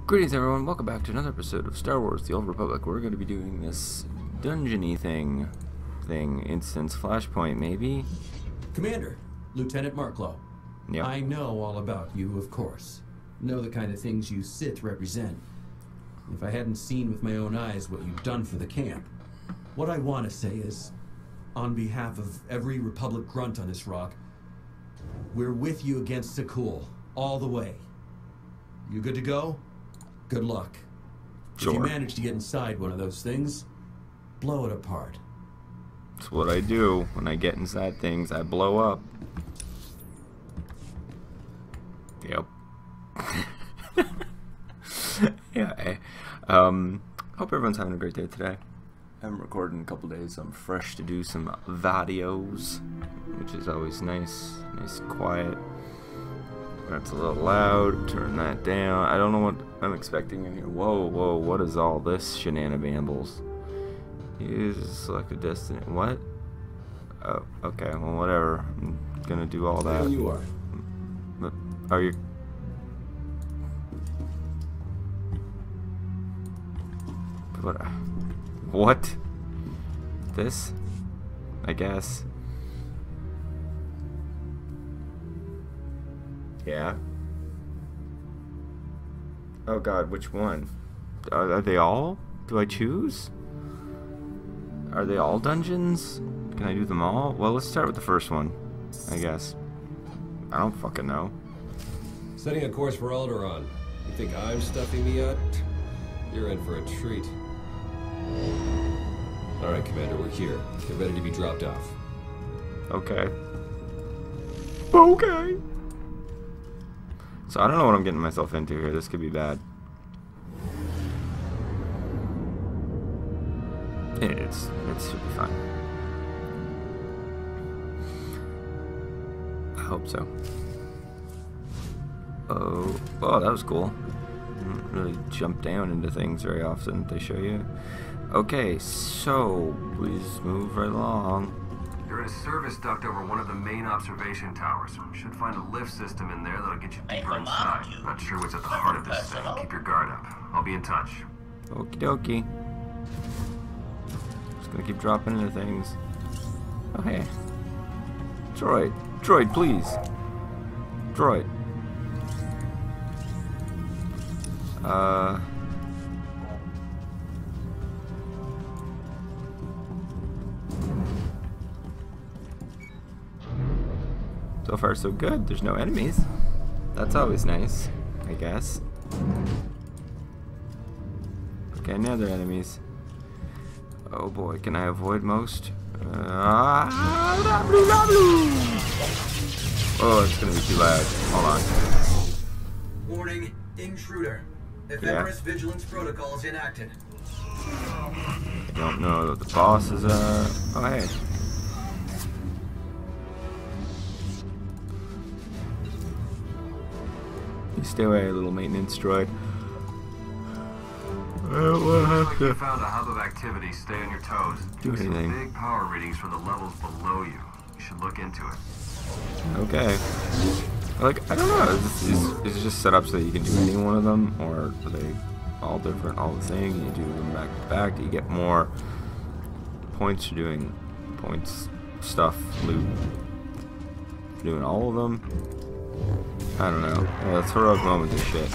Greetings everyone, welcome back to another episode of Star Wars The Old Republic. We're going to be doing this dungeony thing, instance flashpoint maybe? Commander, Lieutenant Marklow. Yep. I know all about you, of course. Know the kind of things you Sith represent. If I hadn't seen with my own eyes what you've done for the camp, what I want to say is, on behalf of every Republic grunt on this rock, we're with you against Sakul, all the way. You good to go? Good luck. Sure. If you manage to get inside one of those things, blow it apart. That's what I do. When I get inside things, I blow up. Yep. Yeah. Hope everyone's having a great day today. I haven't recorded in a couple days, so I'm fresh to do some videos, which is always nice. Nice and quiet. That's a little loud. Turn that down. I don't know what I'm expecting in here. Whoa, what is all this shenanigans? Use select a destiny. What? Oh, okay. Well, whatever. I'm gonna do all that. There you are. But are you? What? This? I guess. Yeah. Oh god, which one? Are they all? Do I choose? Are they all dungeons? Can I do them all? Well, let's start with the first one, I guess. I don't fucking know. Setting a course for Alderaan. You think I'm stuffing me out? You're in for a treat. Alright, Commander, we're here. Get ready to be dropped off. Okay. Okay. So I don't know what I'm getting myself into here. This could be bad. It should be fine. I hope so. Oh, that was cool. I don't really jump down into things very often. They show you. Okay, so please move right along. You're in a service duct over one of the main observation towers. You should find a lift system in there that'll get you deeper inside. Not sure what's at the heart of this thing. Keep your guard up. I'll be in touch. Okie dokie. Just gonna keep dropping into things. Oh hey. Droid. Droid, please. Droid. So far so good. There's no enemies. That's always nice, I guess. Okay, now there are enemies. Oh boy, can I avoid most? Oh, it's gonna be too loud. Hold on. Warning, intruder. Ephemeris vigilance protocols enacted. I don't know what the bosses are. Oh hey. Stay away, little maintenance droid. Looks like you found a hub of activity. Stay on your toes. Do Some anything. big power readings for the levels below you. You should look into it. Okay. Like, I don't know. Is it just set up so that you can do any one of them? Or are they all different, all the same? You do them back to back? Do you get more points for doing points, stuff, loot? For doing all of them? I don't know. Well, it's heroic moment of shit.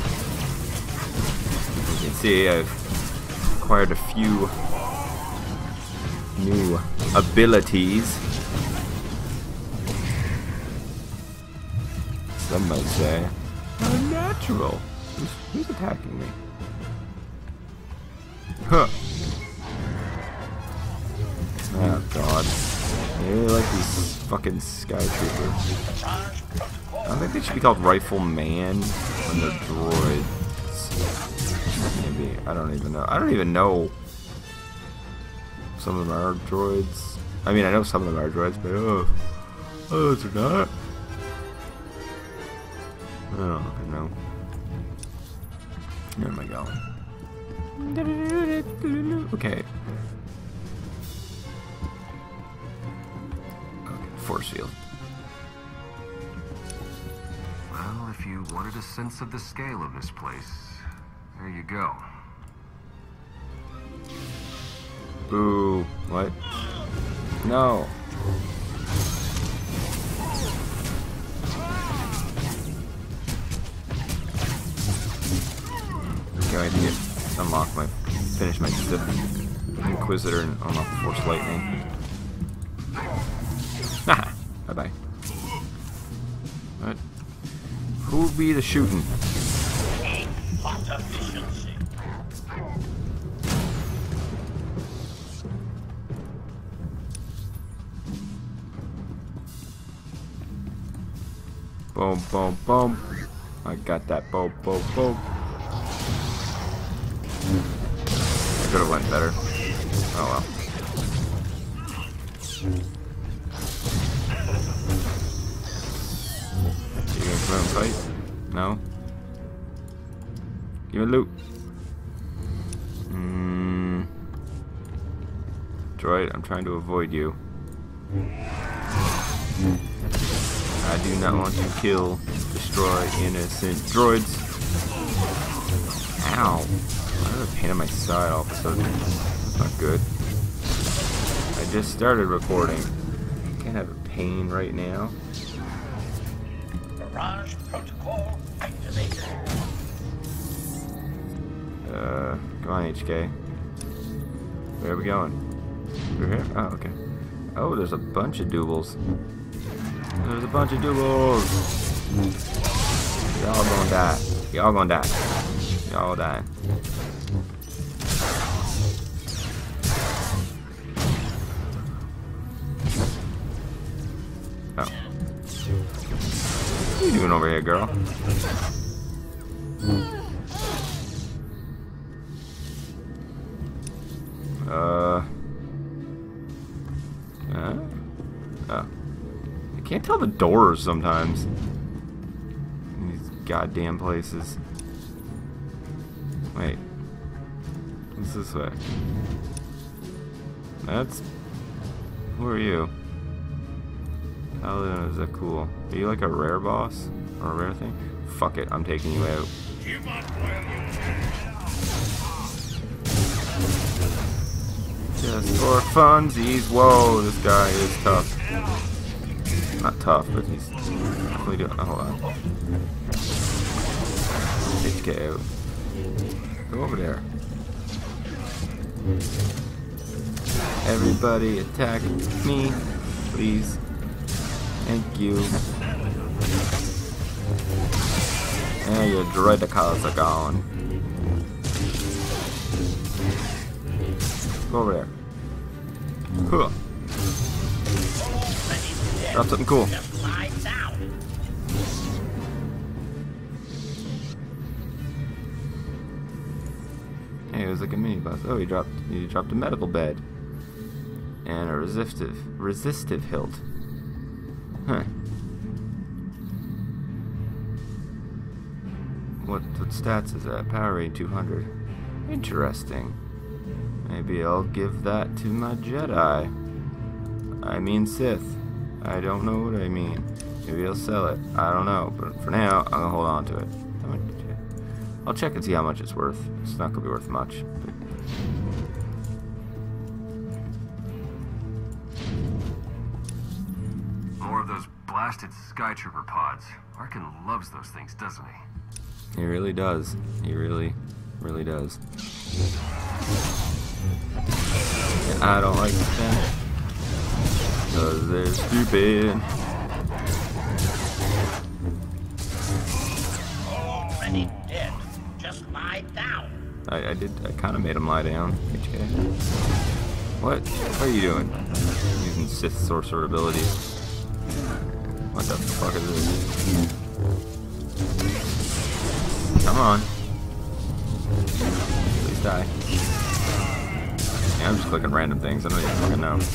You can see I've acquired a few new abilities. Some might say unnatural. Who's attacking me? Huh. Oh god. I really like these fucking sky troopers. I think they should be called Rifleman when they're droids. Maybe. I don't even know. I don't even know. Some of them are droids. I mean, I know some of them are droids, but oh, they're not. I don't fucking know. Where am I going? Okay. Force field. Well, if you wanted a sense of the scale of this place, There you go. Boo. What? No. Can't wait to finish my Sith Inquisitor and unlock the Force Lightning. Haha. Bye bye. What? Who'll be the shooting? Boom, boom, boom. I got that. Boom, boom, boom. I could have went better. Oh well. You gonna come out and fight? No? Give me loot. Droid, I'm trying to avoid you. I do not want to kill, destroy innocent droids. Ow. Why is there a pain in my side all of a sudden? That's not good. I just started recording. Can't have a pain right now. Barrage protocol activated. Come on, HK. Where are we going? We're here? Oh, okay. Oh, there's a bunch of doubles. There's a bunch of doubles. Y'all gonna die. Y'all gonna die. Y'all dying. Oh. What are you doing over here, girl? Oh. I can't tell the doors sometimes. In these goddamn places. Wait. What's this way? That's... Who are you? Paladin is that cool? Are you like a rare boss? Or a rare thing? Fuck it, I'm taking you out. Just for funsies. Whoa, this guy is tough. Not tough, but he's definitely doing. Oh, hold on. HK out. Go over there. Everybody attack me, please. Thank you. And your droidicals are gone. Go over there. Huh. Drop something cool. Hey, it was like a mini boss. Oh, he dropped a medical bed. And a resistive hilt. Huh. What stats is that? Power rating 200. Interesting. Maybe I'll give that to my Jedi. I mean Sith. I don't know what I mean. Maybe I'll sell it. I don't know. But for now, I'm gonna hold on to it. I'll check and see how much it's worth. It's not gonna be worth much. But... More of those blasted Skytrooper pods. Arkin loves those things, doesn't he? He really does. He really, really does. And I don't like them because they're stupid. Already dead. Just lie down. I kind of made him lie down. Okay. What are you doing? Using Sith sorcerer abilities. What the fuck is this? Come on. Please die. Yeah, I'm just clicking random things. I don't even fucking know.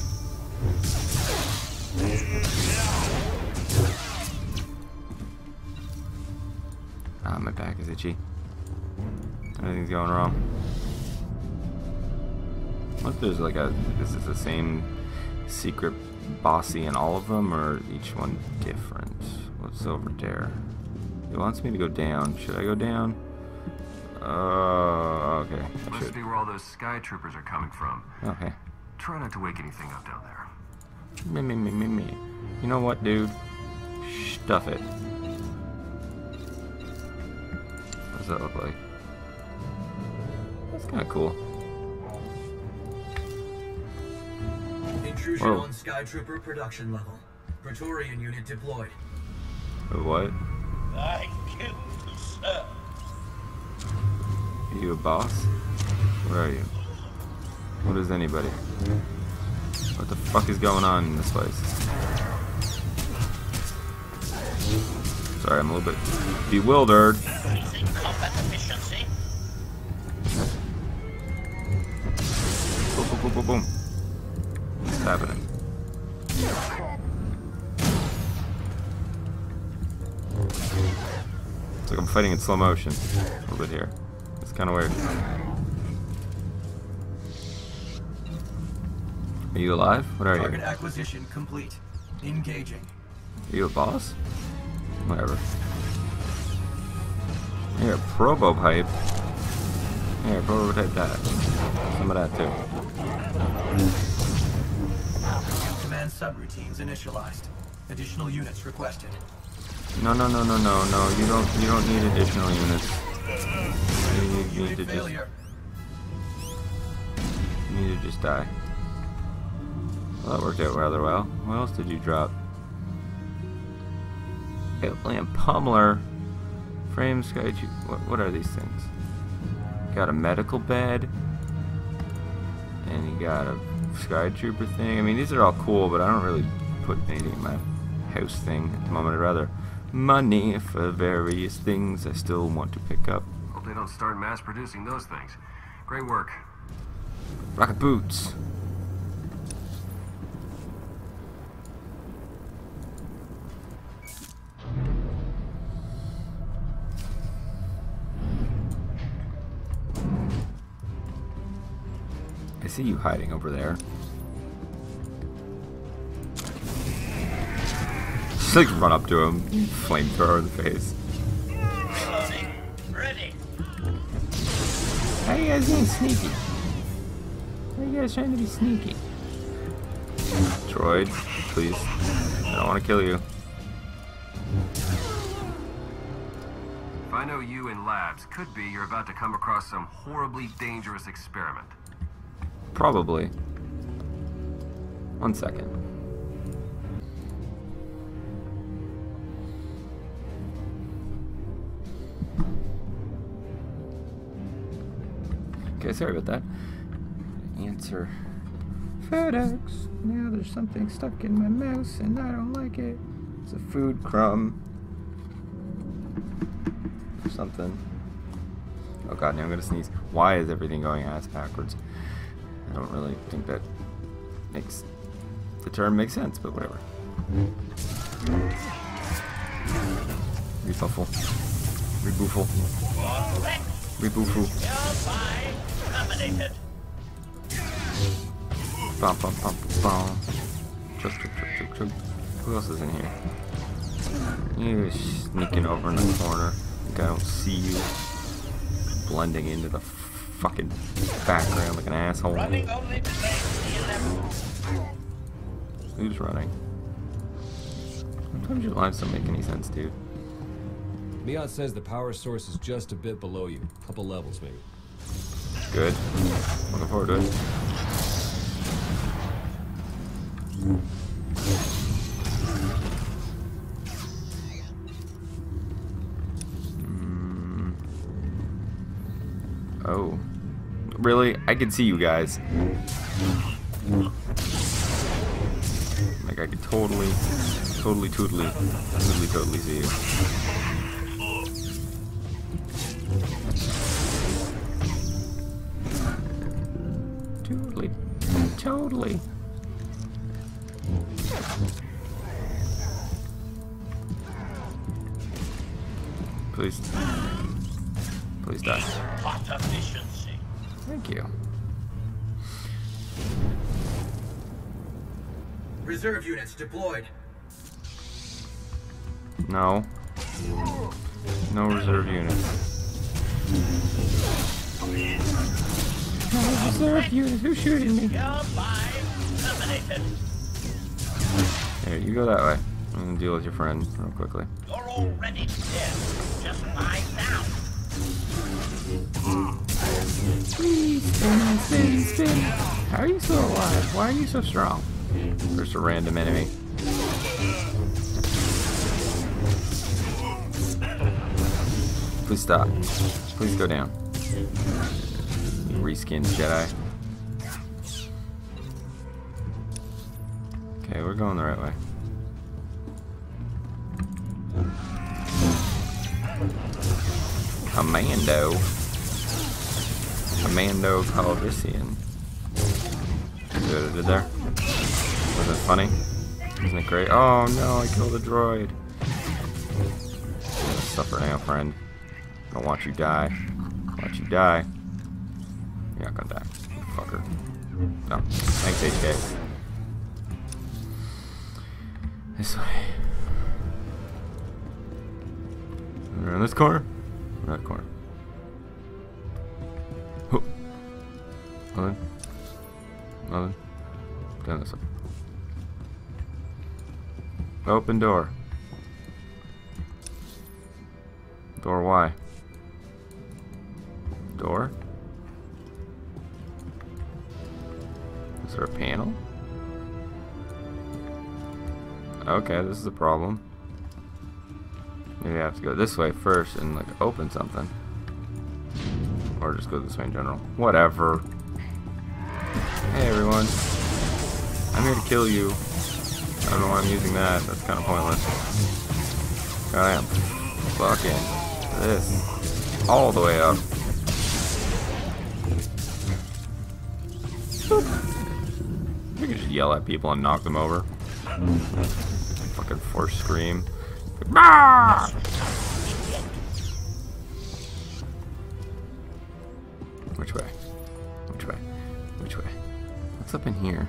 Ah, my back is itchy. Everything's going wrong. What, there's like a... Is this the same secret bossy in all of them, or each one different? What's over there? It wants me to go down. Should I go down? Okay. Must be where all those sky troopers are coming from. Okay. Try not to wake anything up down there. Me. You know what, dude? Stuff it. What does that look like? That's kind of cool. Intrusion on Sky Trooper production level. Praetorian unit deployed. What? Thank you, sir. Are you a boss? Where are you? What is anybody? What the fuck is going on in this place? Sorry, I'm a little bit bewildered. Increasing combat efficiency. Boom, boom, boom, boom, boom. What's happening? It's like I'm fighting in slow motion a little bit here. It's kind of weird. Are you alive? What are Target you? acquisition complete. Engaging. Are you a boss? Whatever. Here, prototype. Here, prototype that. Some of that too. Command subroutines initialized. Additional units requested. No. You don't need additional units. You need to just. Failure. You need to just die. Well, that worked out rather well. What else did you drop? Alien Pummeler. Frame Sky. What are these things? Got a medical bed. And you got a Sky Trooper thing. I mean, these are all cool, but I don't really put anything in my house thing at the moment. I'd rather money for various things I still want to pick up. Hope they don't start mass producing those things. Great work. Rocket boots. I see you hiding over there. Just like run up to him, flamethrower in the face. Reloading. Ready. How you guys being sneaky? How you guys trying to be sneaky? Droid, please. I don't want to kill you. If I know you in labs, could be you're about to come across some horribly dangerous experiment. Probably. 1 second. Okay, sorry about that. Answer. FedEx. Now there's something stuck in my mouse and I don't like it. It's a food crumb. Or something. Oh god, now I'm gonna sneeze. Why is everything going ass backwards? I don't really think that makes the term make sense, but whatever. Refuffle. Reboofle. Reboofle. Terminated. Bum bum bum bum. Chug. Who else is in here? You're sneaking over in the corner. Like I don't see you. Blending into the fucking background like an asshole. Running only to the Who's running? Sometimes your lines don't make any sense, dude. Miat says the power source is just a bit below you. Couple levels, maybe. Good. Looking forward to it. Oh. Really? I can see you guys. Like I could totally see you. Totally. Please die. hot efficiency. Thank you. Reserve units deployed. No. No reserve units. Is there a unit? Who's shooting me? You're mine. Terminated. Here, you go that way. I'm gonna deal with your friend real quickly. You're already dead. Just lie down. Spin. How are you still alive? Why are you so strong? There's a random enemy. Please stop. Please go down. You reskinned Jedi. Okay, we're going the right way. Commando Calrissian. See what I did there? Wasn't it funny? Isn't it great? Oh no, I killed a droid. Suffer now, friend. I don't want you to die. I want you to die. You're not gonna die, you fucker. No. Thanks, HK. This way. Around this corner? That corner. Oh. Nothing. Down this way. Open door. Door why? Door? Is there a panel? Okay, this is a problem. Maybe I have to go this way first and like open something. Or just go this way in general. Whatever. Hey everyone. I'm here to kill you. I don't know why I'm using that. That's kind of pointless. I am fucking this all the way up. You can just yell at people and knock them over. Fucking force scream. Ah! Which way? Which way? Which way? What's up in here?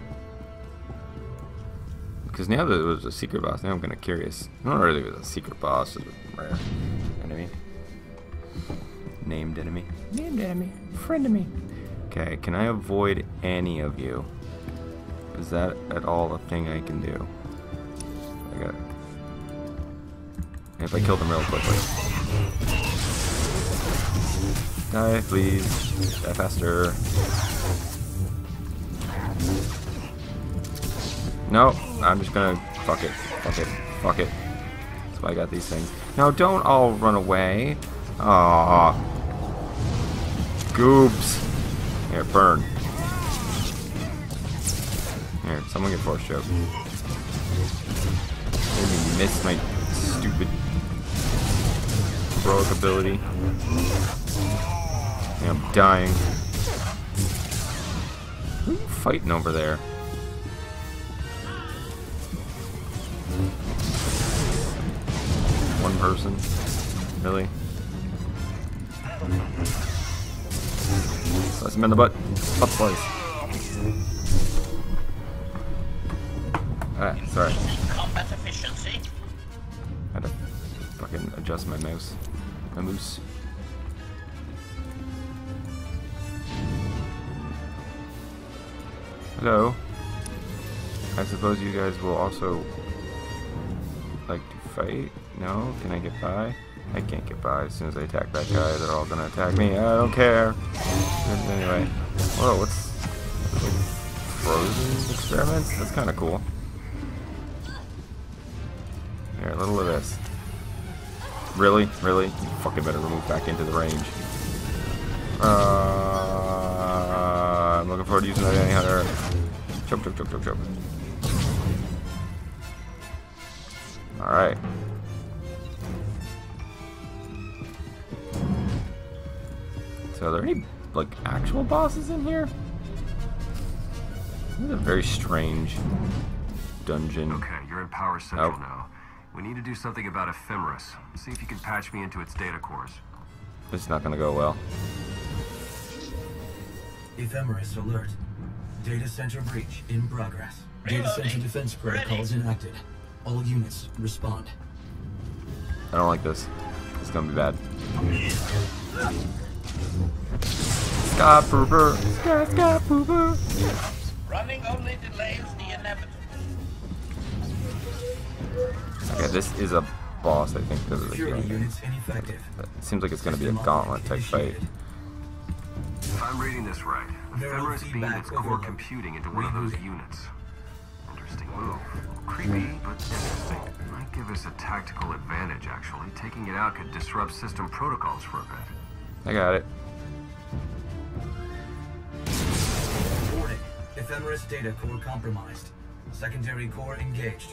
Because now that it was a secret boss, now I'm kind of curious. Not really was a secret boss, it was a rare enemy. Named enemy. Named enemy. Friend of me. Okay, can I avoid any of you? Is that at all a thing I can do? I got it. If I kill them real quickly. Die, please. Die faster. No, I'm just gonna fuck it. Fuck it. Fuck it. That's why I got these things. No, don't all run away. Aww. Goobs. Here, burn. Here, someone get force choke. Made me miss my stupid heroic ability. Yeah, I'm dying. Who are you fighting over there? One person? Really? Slice him in the butt. Butt slice. Alright, sorry. Combat efficiency. I had to fucking adjust my mouse. My moose. Hello. I suppose you guys will also like to fight? No? Can I get by? I can't get by. As soon as I attack that guy, they're all gonna attack me. I don't care. Anyway. Whoa, what's like frozen experiments? That's kinda cool. Here, a little of this. Really? Really? You fucking better move back into the range. I'm looking forward to using that Bounty Hunter. Choke, choke, choke, choke, choke. Alright. So are there any, like, actual bosses in here? This is a very strange dungeon. Okay, you're in Power Central now. We need to do something about Ephemeris. See if you can patch me into its data cores. This is not gonna go well. Ephemeris alert. Data center breach in progress. Data center defense protocols enacted. All units respond. I don't like this. It's gonna be bad. Sky pooper. Sky pooper. Running only delays the inevitable. Okay, this is a boss, I think, because of the Security game. units ineffective. It seems like it's going to be a gauntlet type fight. If I'm reading this right, Ephemeris beamed its core computing into one of those units. Interesting move. Creepy, but interesting. Might give us a tactical advantage, actually. Taking it out could disrupt system protocols for a bit. I got it. Warning. Ephemeris data core compromised. Secondary core engaged.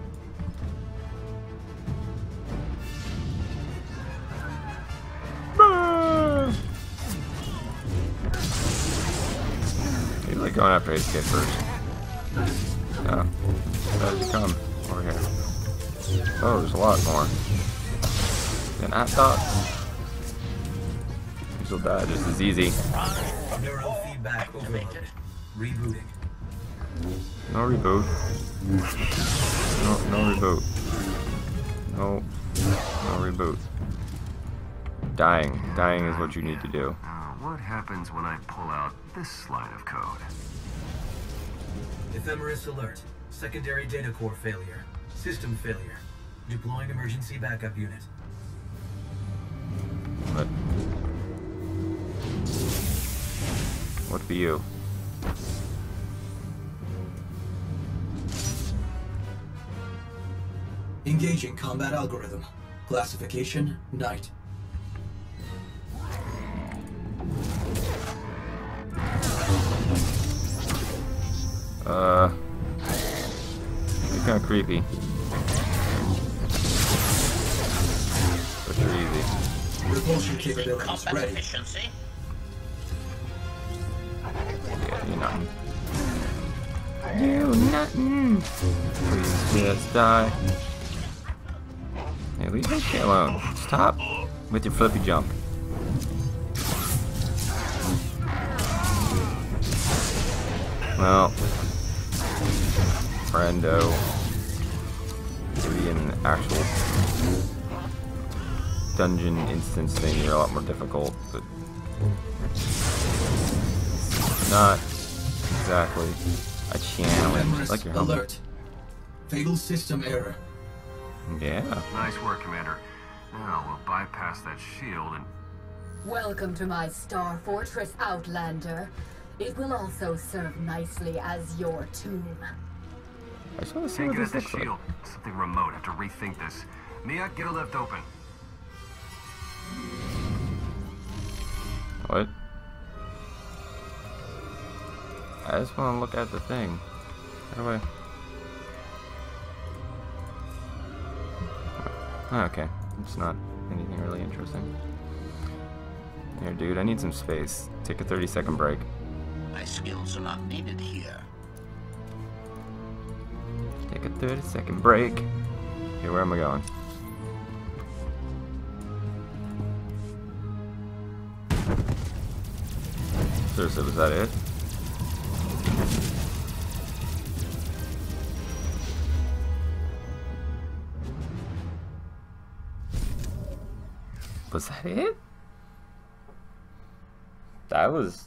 He's like going after HK first. Yeah. How'd you come over here? Oh, there's a lot more. An at dot. These will die just as easy. Neural feedback overload. Rebooting. No reboot. No reboot. No reboot. Dying. Dying is what you need to do. What happens when I pull out this line of code? Ephemeris alert. Secondary data core failure. System failure. Deploying emergency backup unit. But what for you? Engaging combat algorithm. Classification, night. It's kind of creepy. But you're easy. Repulsion capabilities Combat ready. efficiency. Yeah, you're nothing. You nothing. Please just die. Hey, leave that shit alone. Stop with your flippy jump. Well, friendo, maybe in an actual dungeon instance thing, you're a lot more difficult, but not exactly a challenge. Like your helmet. Alert. Fatal system error. Yeah. Nice work, Commander. Now we'll bypass that shield and... Welcome to my Star Fortress, Outlander. It will also serve nicely as your tomb. I just want to see Can't what get this at the looks like. shield. Something remote. Have to rethink this. Mia, get a lift open. What? I just want to look at the thing. How do I... Oh, okay. It's not anything really interesting. Here, dude, I need some space. Take a 30-second break. My skills are not needed here. Take a 30-second break. Okay, where am I going? Seriously, was that it? Was that it? That was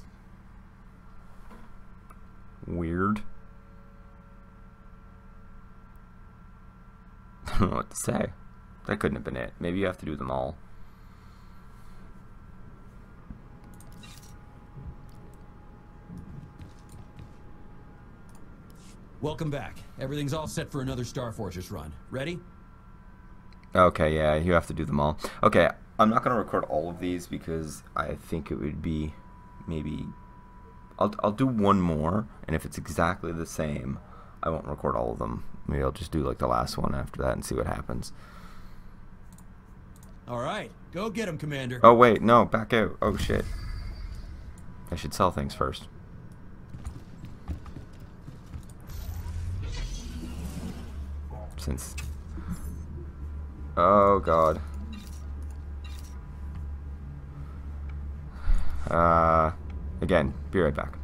weird. I don't know what to say. That couldn't have been it. Maybe you have to do them all. Welcome back. Everything's all set for another Star Fortress run. Ready? Okay, yeah, you have to do them all. Okay, I'm not going to record all of these because I think it would be maybe... I'll do one more, and if it's exactly the same, I won't record all of them. Maybe I'll just do like the last one after that and see what happens. All right. Go get him, Commander. Oh, wait, no, back out. Oh, shit. I should sell things first. Since... Oh, God. Again, be right back.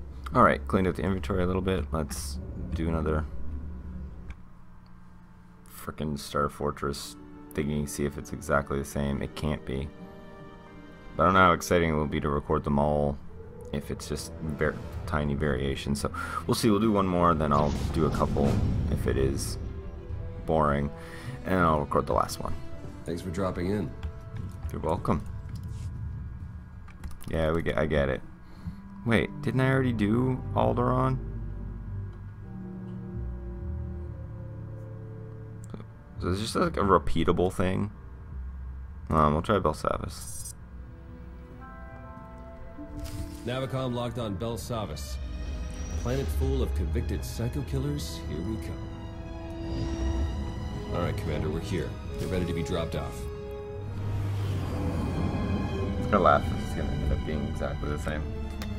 Alright, cleaned up the inventory a little bit. Let's do another frickin' Star Fortress thingy, see if it's exactly the same. It can't be. But I don't know how exciting it will be to record them all if it's just tiny variations. So we'll see. We'll do one more, then I'll do a couple if it is boring, and then I'll record the last one. Thanks for dropping in. You're welcome. Yeah, I get it. Wait, didn't I already do Alderaan? So it's just like a repeatable thing. We'll try Belsavis. Navicom locked on Belsavis. Planet full of convicted psycho killers. Here we come. Alright, Commander, we're here. Get ready to be dropped off. I'm gonna laugh if it's gonna end up being exactly the same.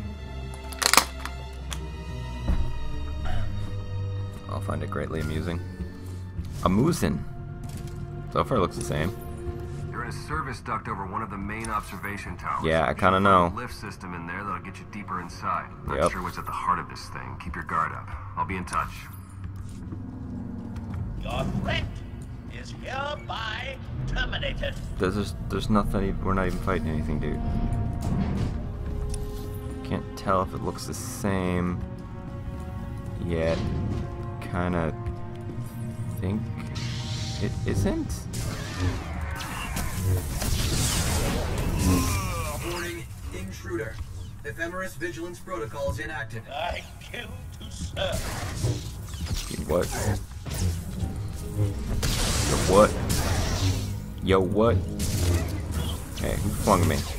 I'll find it greatly amusing. Amusing. So far it looks the same. You're in a service duct over one of the main observation towers. Yeah, I kinda know. Lift system in there that'll get you deeper inside. Not Yep. sure what's at the heart of this thing. Keep your guard up. I'll be in touch. Your threat is hereby terminated. There's nothing. We're not even fighting anything, dude. Can't tell if it looks the same yet. Kinda think it isn't. Warning, intruder. Ephemeris Vigilance Protocols inactive. I kill to serve. What? Yo, what? Yo, what? Hey, who flung me?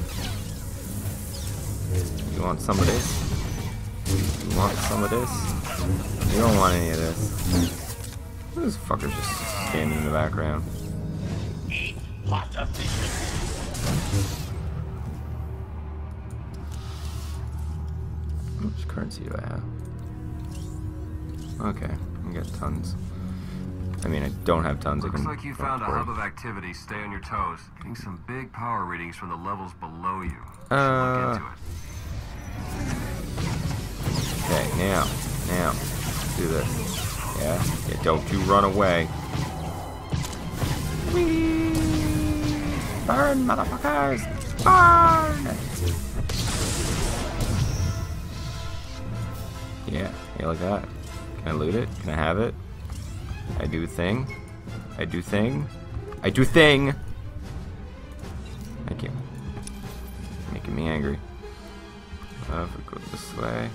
You want some of this? You want some of this? You don't want any of this. This fucker's just standing in the background. Eat hot of How much currency do I have? Okay, I got tons. I mean, I don't have tons. Looks like you found a hub of activity. Stay on your toes. Getting some big power readings from the levels below you. Should look into it. Okay, now, let's do this. Yeah, don't you run away. Whee! Burn, motherfuckers! Burn! Yeah, like that. Can I loot it? Can I have it? I do thing. I do thing. I do thing! Thank you. Making me angry. If we go this way.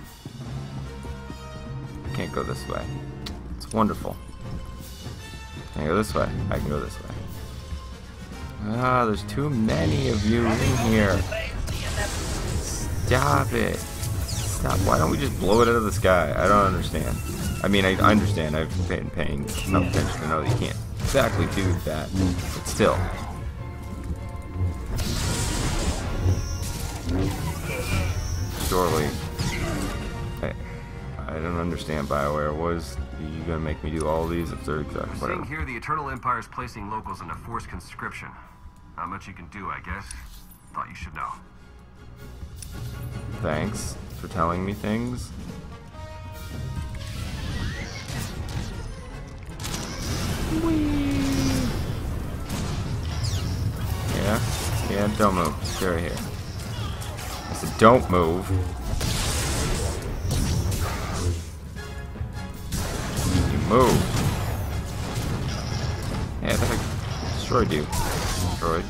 I can't go this way. It's wonderful. Can I go this way? I can go this way. Ah, there's too many of you in here. Stop it. Stop. Why don't we just blow it out of the sky? I don't understand. I mean, I understand. I've been paying enough attention to know that you can't exactly do that. But still. Surely. I don't understand BioWare. Was you gonna make me do all these if they're exactly whatever? Seeing here, the Eternal Empire is placing locals into forced conscription. Not much you can do, I guess. Thought you should know. Thanks for telling me things. Whee! Yeah, don't move. Stay right here. I said don't move. You move. Yeah, I thought I destroyed you. Destroyed.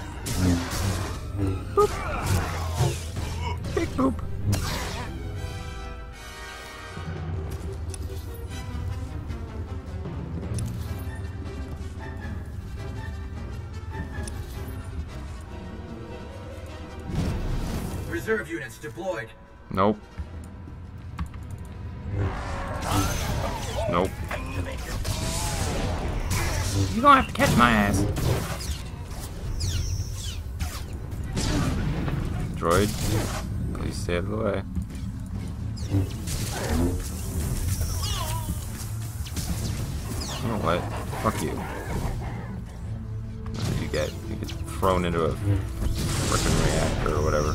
Boop. Big boop. Reserve units deployed. Nope. Nope. You gonna have to catch my ass. Droid, please stay out of the way. Oh, what? Fuck you. What did you get? You get thrown into a frickin' reactor or whatever.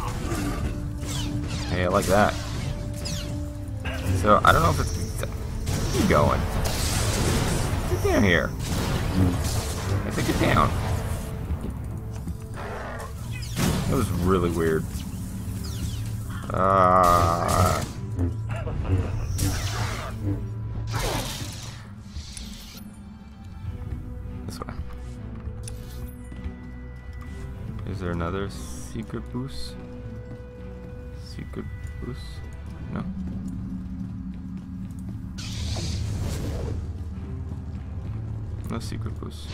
Hey, I like that. So, I don't know if it's... Keep going. down here. I think get down. That was really weird. This way. Is there another secret boost? Secret boost? No. No secret boost.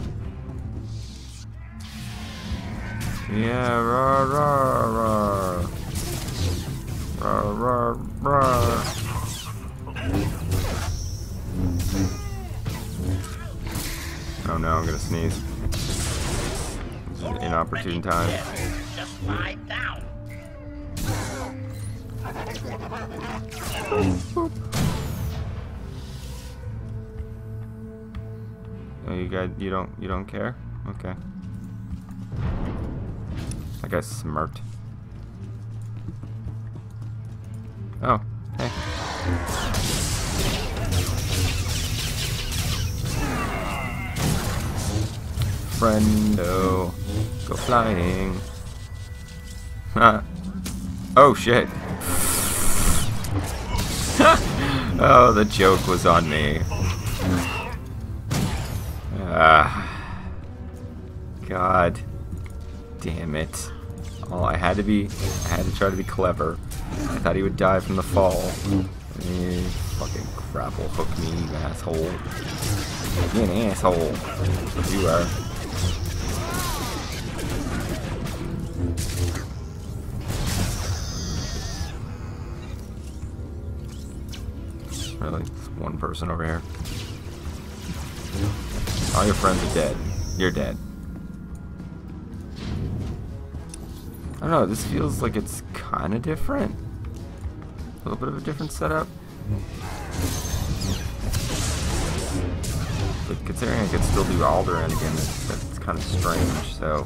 Yeah, rah rah rah. Rah rah rah. Oh no, I'm gonna sneeze. This is an inopportune time. Just lie down. Oh, you don't care? Okay. That guy's smart. Oh, hey. Friendo, go flying. Oh shit. Oh, the joke was on me. God damn it. Oh, I had to try to be clever. I thought he would die from the fall. You fucking grapple hook me, you asshole. You're an asshole. That's what you are. Really? Just one person over here. All your friends are dead. You're dead. I don't know, this feels like it's kind of different. A little bit of a different setup. But considering I could still do Alderaan again, that's kind of strange, so...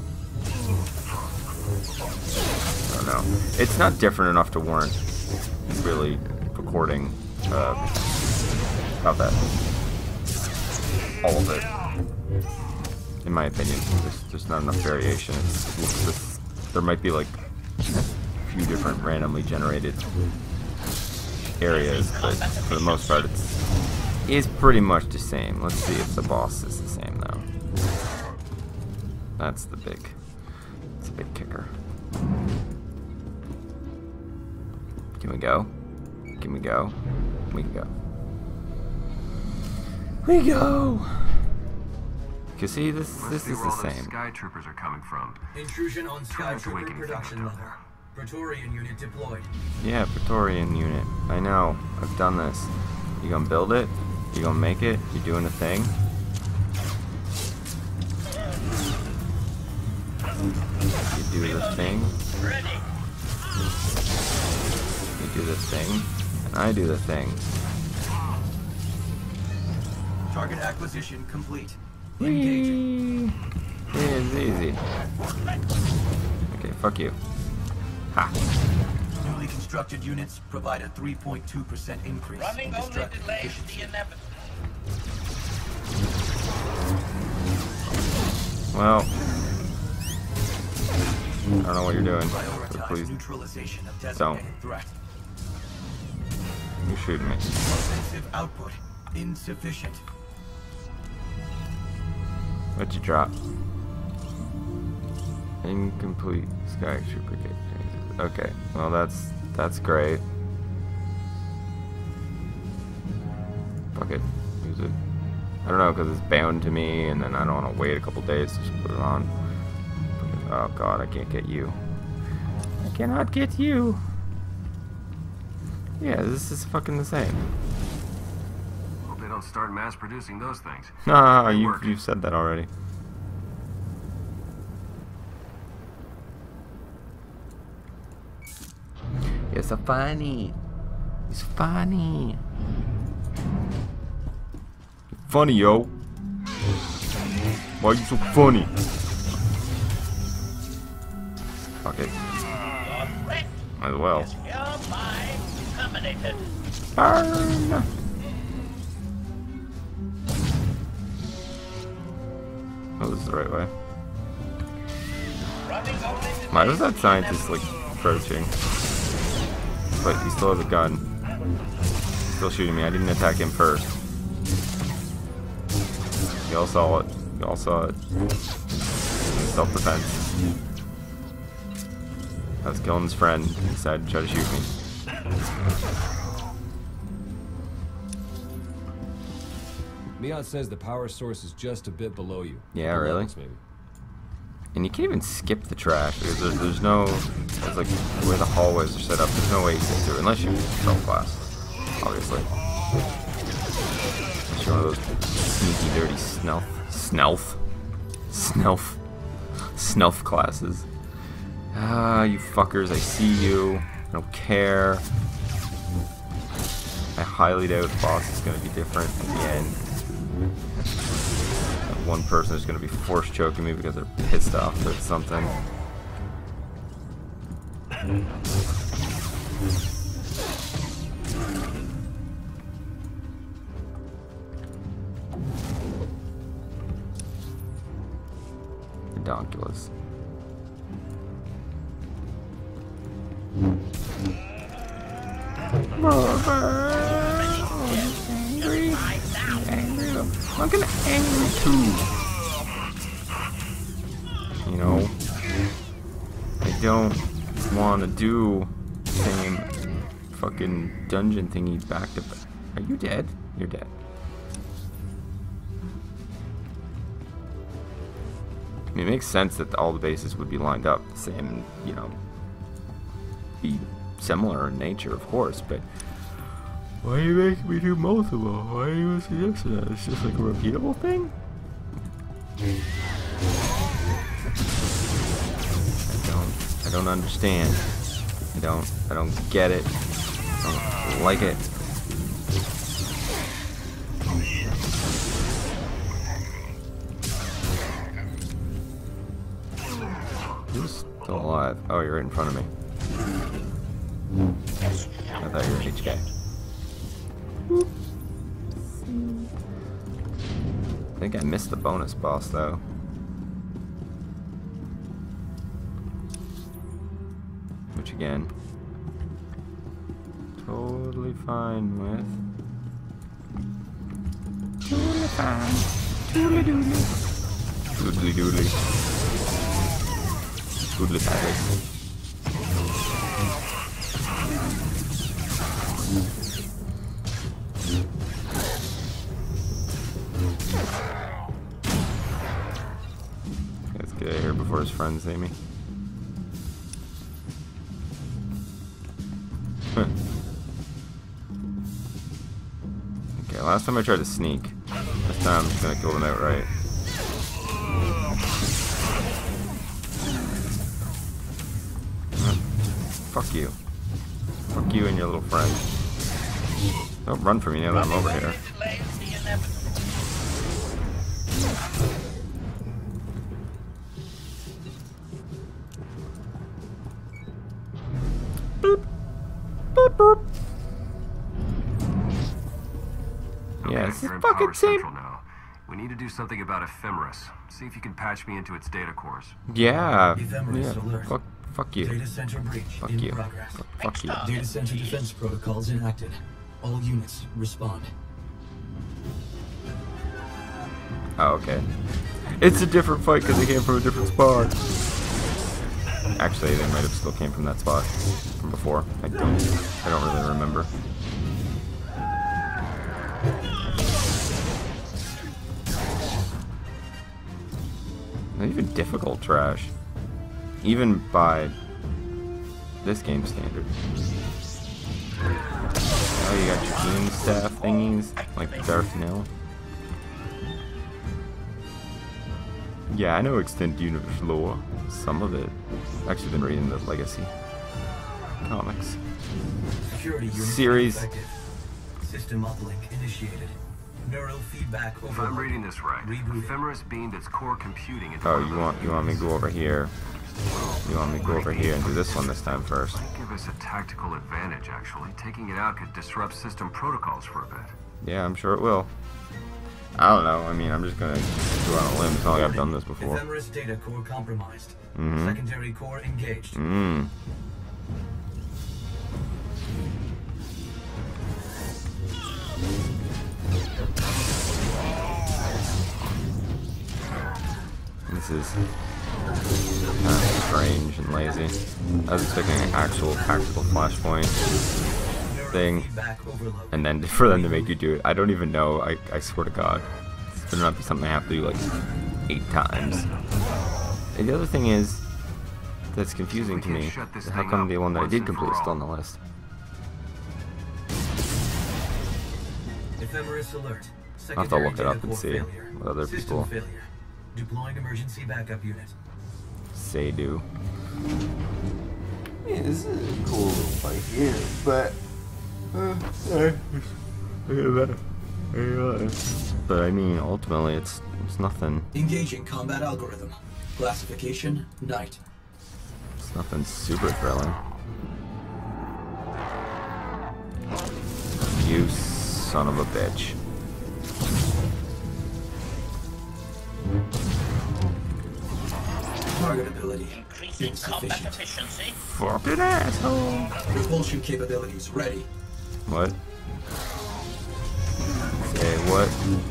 I don't know. It's not different enough to warrant really recording about that. All of it. In my opinion, there's not enough variation. There might be like a few different randomly generated areas, but for the most part it's pretty much the same. Let's see if the boss is the same though. That's the big kicker. Can we go? Can we go? We can go. We go! You see, this is the same. Sky troopers are coming from. Intrusion on Sky Trooper production level. Praetorian unit deployed. Yeah, Praetorian unit. I know. I've done this. You gonna build it? You gonna make it? You doing a thing? You do the thing. You do the thing. And I do the thing. Target acquisition complete. Engaging. It's easy. Okay, fuck you. Ha. Newly constructed units provide a 3.2% increase in Running only destructive delays efficiency. the inevitable. Well, I don't know what you're doing, so Prioritize please neutralization of don't. designated threat. You're shooting me. Offensive output insufficient. What'd you drop? Incomplete Sky Trooper gate. Okay, well that's great. Fuck it, use it. I don't know, because it's bound to me, and then I don't want to wait a couple days to just put it on. Oh god, I can't get you. I cannot get you. Yeah, this is fucking the same. Hope they don't start mass producing those things. No, Good work. you've said that already. You're so funny. It's funny. Funny, yo. Why are you so funny? Fuck it. Your threat Might as well. is hereby terminated. Burn! Oh, this is the right way. Why was that scientist, like, approaching? But he still has a gun. He's still shooting me. I didn't attack him first. Y'all saw it. Y'all saw it. Self-defense. I was killing his friend. He decided to try to shoot me. Miat says the power source is just a bit below you. Yeah, Couple really? levels, maybe. And you can't even skip the trash because there's no, it's like the way the hallways are set up. There's no way you can get through unless you spell class, obviously. Unless you're one of those sneaky, dirty snuff classes. Ah, you fuckers! I see you. I don't care. I highly doubt the boss is going to be different at the end. That one person is going to be force choking me because they're pissed off about something. Ridiculous. I'm gonna angry too. You know, I don't want to do the same fucking dungeon thingy back to back. Are you dead? You're dead. I mean, it makes sense that all the bases would be lined up the same, you know, be similar in nature, of course, but why are you making me do multiple? Why are you suggesting that? It's just like a repeatable thing? I don't understand. I don't get it. I don't like it. Who's still alive? Oh, you're right in front of me. I thought you were HK. I think I missed the bonus boss though. Which again, totally fine with. Totally fine. Doodly doodly. Doodly doodly. Doodly paddly. Let's get out of here before his friends see me. Okay, last time I tried to sneak. This time I'm just gonna kill them outright. Fuck you. Fuck you and your little friend. Don't run from me now that I'm over here. Boop. Boop boop. Yeah, it's the We're in fucking Power same. Central now. We need to do something about Ephemeris. See if you can patch me into its data cores. Yeah. Ephemeris alert. Fuck you. Data center breach Fuck in you. progress. Fuck you. Data center defense protocols enacted. All units respond. Oh, okay. It's a different fight because they came from a different spot. Actually, they might have still came from that spot from before. I don't really remember. Not even difficult trash. Even by this game standard. Oh, you got your Doom staff thingies, like Darth Nil. Yeah, I know Extended Universe lore. Some of it. I've actually been reading the Legacy comics. Security unit Series. effective. System uplink initiated. Neural feedback If over. I'm reading this right, Rebooting. Ephemeris beamed its core computing into Oh, one of you those want me to go over here? You want me to go over here and do this one this time first? Might give us a tactical advantage, actually. Taking it out could disrupt system protocols for a bit. Yeah, I'm sure it will. I don't know. I mean, I'm just gonna go on a limb. It's not like I've done this before. Ephemeris data core compromised. Mm-hmm. Secondary core engaged. Mm. This is strange and lazy. I was expecting an actual tactical flashpoint thing, and then for them to make you do it. I don't even know. I swear to God, this better not be something I have to do like 8 times. And the other thing is that's confusing to me. How come the one that I did complete is still on the list? Ephemeris alert. I'll have to look it up and see what other people Deploying emergency backup unit. say do. Yeah, this is a cool little fight here, but But I mean, ultimately, it's nothing. Engaging combat algorithm. Classification night. It's nothing super thrilling. You son of a bitch. Target ability. Increasing combat Insufficient. efficiency. Fucking asshole. Propulsion capabilities ready. What? Say what?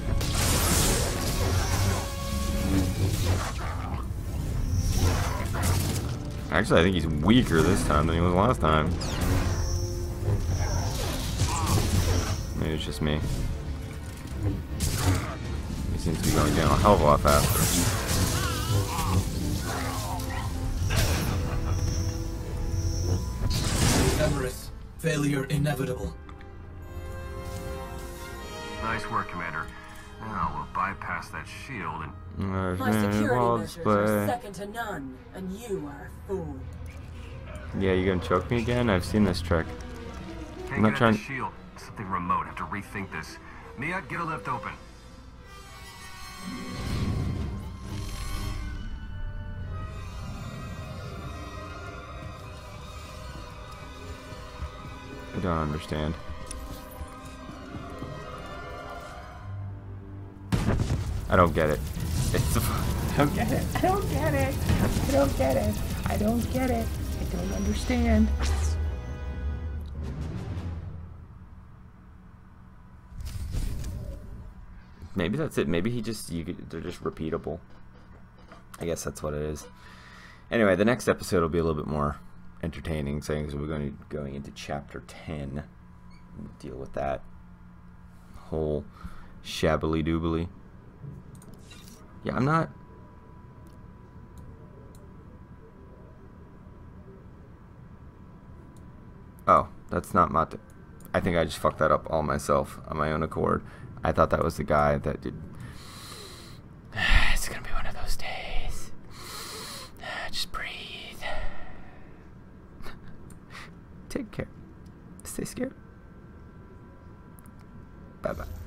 Actually, I think he's weaker this time than he was last time. Maybe it's just me. He seems to be going down a hell of a lot faster. Ephemeris. Failure inevitable. Nice work, Commander. Now we'll bypass that shield and... My security measures are second to none, and you are a fool. Yeah, you gonna choke me again? I've seen this trick. Can't I'm not get at trying. the shield. Something remote. Have to rethink this. Miat, get a lift open. I don't understand. I don't get it. It's I don't get it. I don't get it. I don't get it. I don't get it. I don't understand. maybe that's it. Maybe they're just repeatable. I guess that's what it is. Anyway, the next episode will be a little bit more entertaining, saying because we're going to be going into chapter 10 and deal with that whole shabbily doobly. Yeah, I'm not. Oh, that's not Mate. I think I just fucked that up all myself on my own accord. I thought that was the guy that did. It's gonna be one of those days. Just breathe. Take care. Stay scared. Bye bye.